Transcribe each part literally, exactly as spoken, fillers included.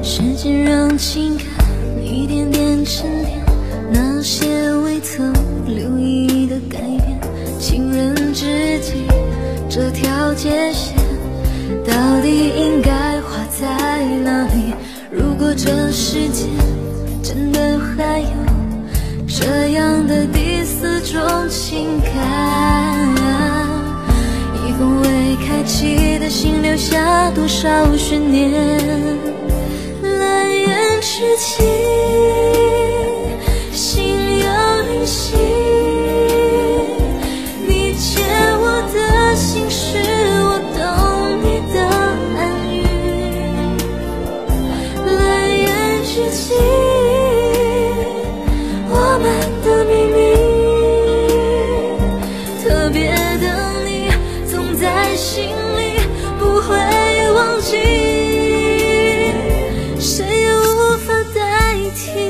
时间让情感一点点沉淀，那些未曾留意的改变，情人知己这条界限到底应该画在哪里？如果这世界真的还有这样的第四种情感，一封未开启的信留下多少悬念？蓝颜知己，心有灵犀，你借我的心事，我懂你的暗语。蓝颜知己，我们的秘密，特别的你总在心里，不会忘记，谁也无法代替。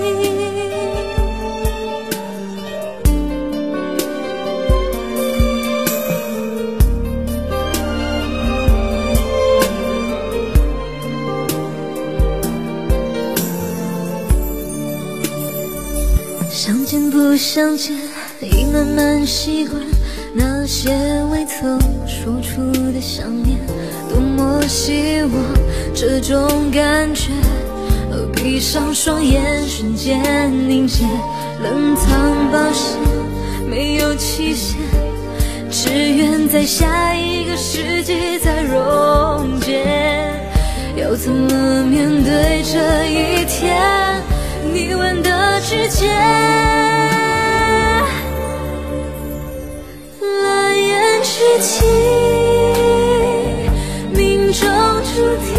相见不相见，已慢慢习惯那些未曾说出的想念。多么希望这种感觉闭上双眼瞬间凝结，冷藏保鲜没有期限，只愿在下一个世纪再溶解。要怎么面对这一天？你问的直接，蓝颜知己，命中注定，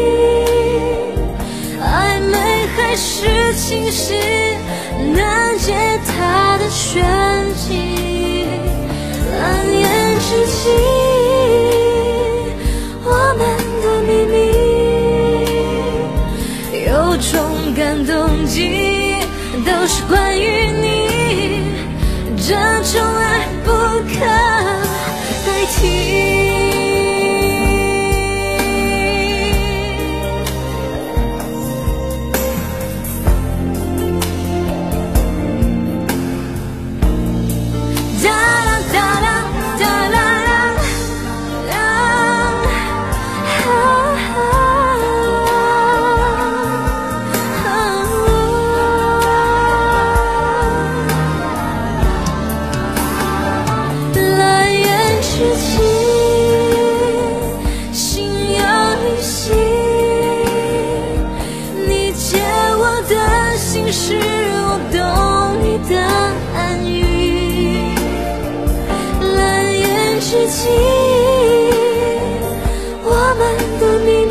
暧昧还是清晰，难解它的玄机。蓝颜知己，我们的秘密，有种感动机都是关于你，这种爱不可代替。心有灵犀，你借我的心事，我懂你的暗语。蓝颜知己，我们的秘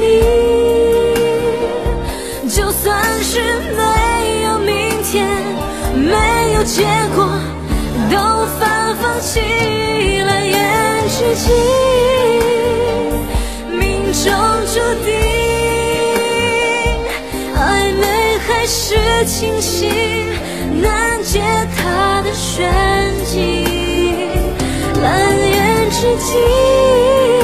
密，就算是没有明天，没有结果，都无法放弃。蓝颜知己，命中注定，暧昧还是清晰，难解它的玄机。蓝颜知己。